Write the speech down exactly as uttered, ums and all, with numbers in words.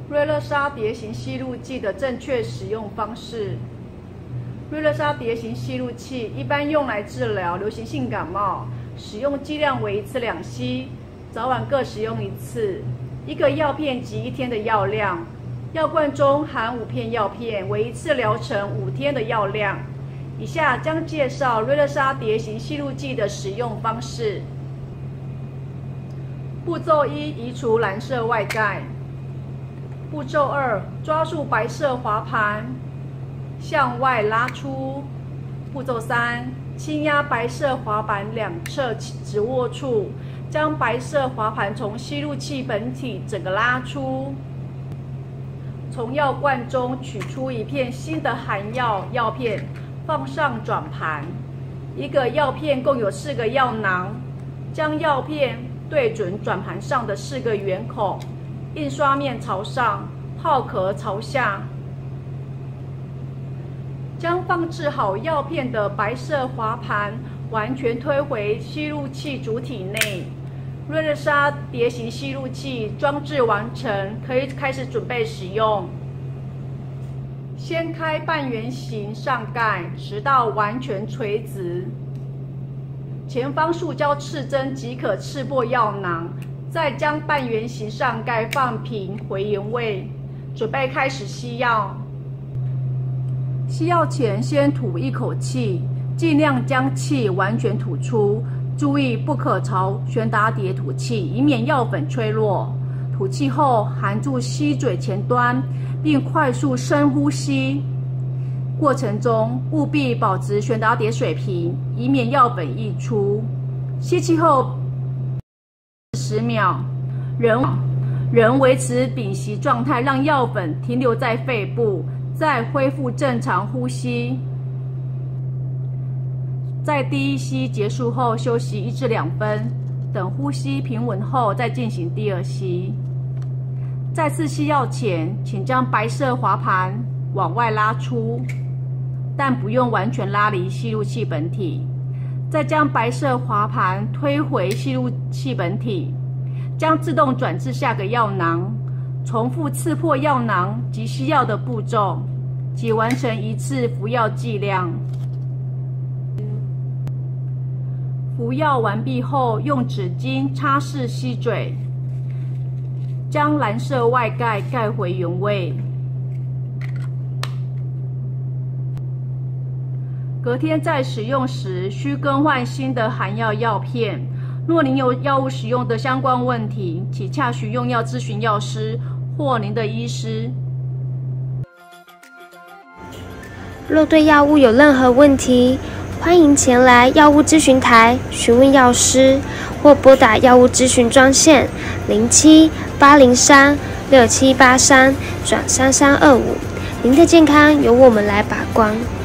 瑞乐沙蝶形吸入剂的正确使用方式。瑞乐沙蝶形吸入器一般用来治疗流行性感冒，使用剂量为一次两吸，早晚各使用一次。一个药片及一天的药量，药罐中含五片药片，为一次疗程五天的药量。以下将介绍瑞乐沙蝶形吸入剂的使用方式。步骤一：移除蓝色外盖。步骤二：抓住白色滑盘，向外拉出。步骤三：轻压白色滑盘两侧指握处，将白色滑盘从吸入器本体整个拉出。从药罐中取出一片新的含药药片，放上转盘。一个药片共有四个药囊，将药片对准转盘上的四个圆孔，印刷面朝上，泡壳朝下。将放置好药片的白色滑盘完全推回吸入器主体内。瑞乐沙蝶形吸入器装置完成，可以开始准备使用。掀开半圆形上盖，直到完全垂直。前方塑胶刺针即可刺破药囊，再将半圆形上盖放平回原位，准备开始吸药。吸药前先吐一口气，尽量将气完全吐出，注意不可朝悬打碟吐气，以免药粉吹落。吐气后含住吸嘴前端，并快速深呼吸。过程中务必保持悬打碟水平，以免药粉溢出。吸气后十秒，人人维持屏息状态，让药粉停留在肺部，再恢复正常呼吸。在第一吸结束后休息一至两分，等呼吸平稳后再进行第二吸。再次吸药前，请将白色滑盘往外拉出，但不用完全拉离吸入器本体。再将白色滑盘推回吸入器本体，将自动转至下个药囊，重复刺破药囊及吸药的步骤，即完成一次服药剂量。服药完毕后，用纸巾擦拭吸嘴，将蓝色外盖盖回原位。隔天再使用时，需更换新的含药药片。若您有药物使用的相关问题，请洽询用药咨询药师或您的医师。 若对药物有任何问题，欢迎前来药物咨询台询问药师，或拨打药物咨询专线零七八零三六七八三转三三二五。您的健康由我们来把关。